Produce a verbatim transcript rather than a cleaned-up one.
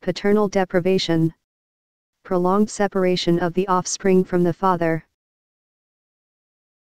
Paternal deprivation. Prolonged separation of the offspring from the father.